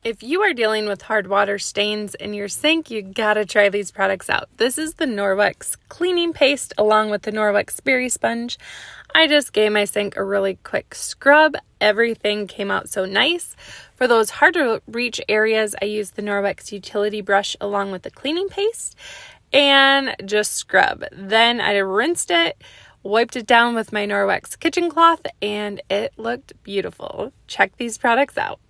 If you are dealing with hard water stains in your sink, you gotta try these products out. This is the Norwex Cleaning Paste along with the Norwex Berry Sponge. I just gave my sink a really quick scrub. Everything came out so nice. For those hard to reach areas, I used the Norwex Utility Brush along with the cleaning paste and just scrub. Then I rinsed it, wiped it down with my Norwex kitchen cloth, and it looked beautiful. Check these products out.